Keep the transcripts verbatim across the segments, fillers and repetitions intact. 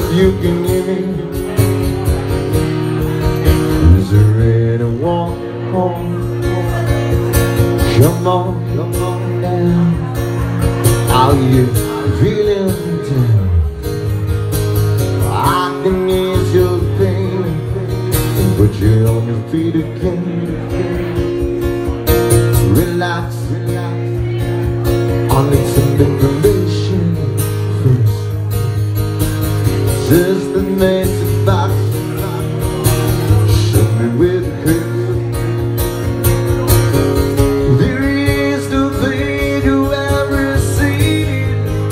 you can hear me. Is there anyone home? Come on, come on down. How you feeling down? I can ease your pain, put you on your feet again. Relax, relax. I need some information first. Just the magic box, show me where the curve. There is no thing you ever see.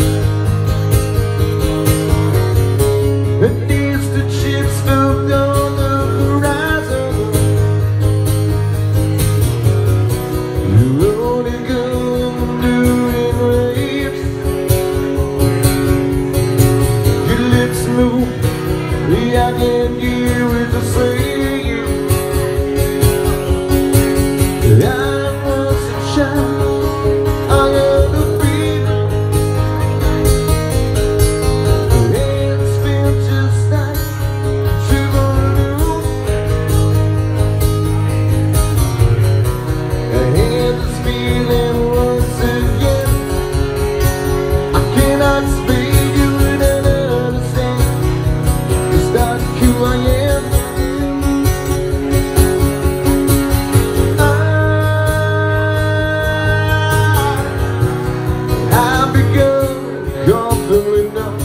It needs the chips moved on the horizon. You only go doing waves. Your lips move, I can hear it the same. I was a child, I had a feeling. Hands feel just like Subaru. I had this feeling once again. I cannot speak, you wouldn't understand. It's not who I am. I've become comfortable enough.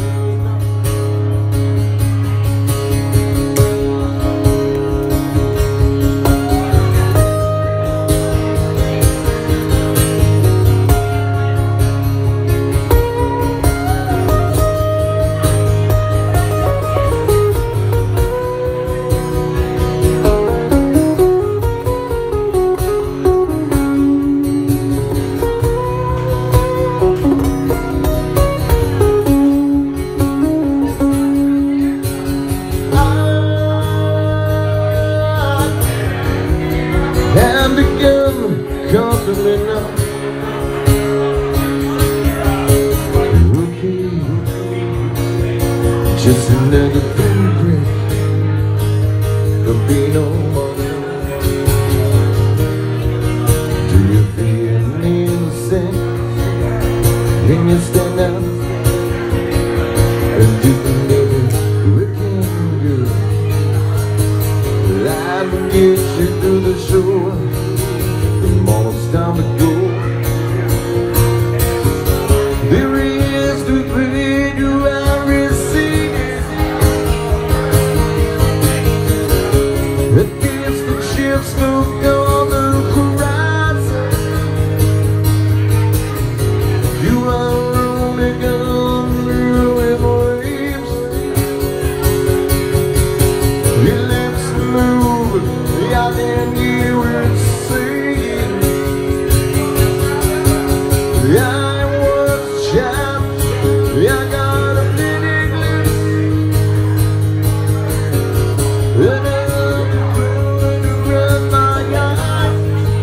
And become comfortable enough. Okay, just another break of being on. Do you feel innocent when you stand up and do the nigga looking good? I can get you through the show. The moment's time to go. There is to prevent you and receive. Against the chips moved on the horizon. You are only gone through waves. Your lips move, I can hear it singing. I was a child, I got a big glimpse, and I'm going to run my eyes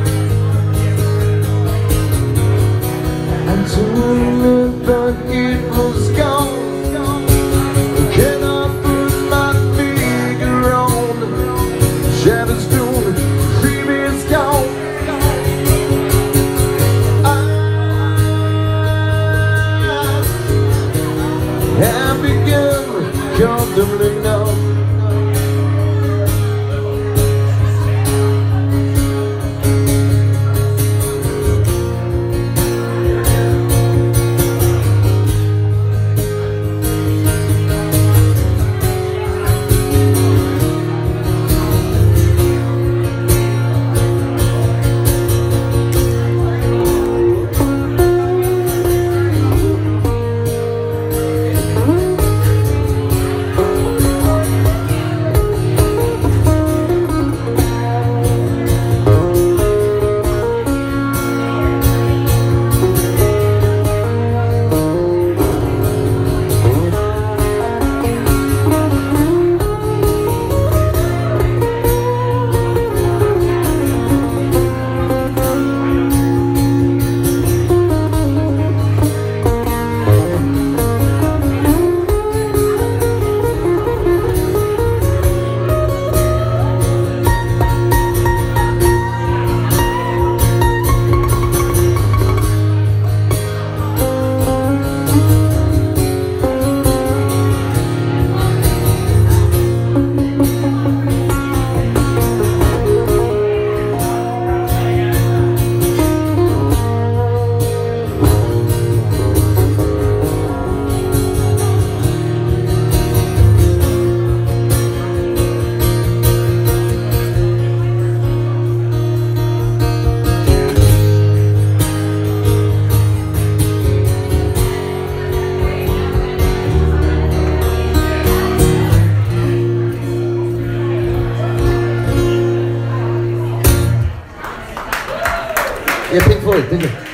until I thought it was gone. Can I put my finger on Shadows doing previous gone? I have become comfortable enough. Yeah, Pink Floyd, thank you.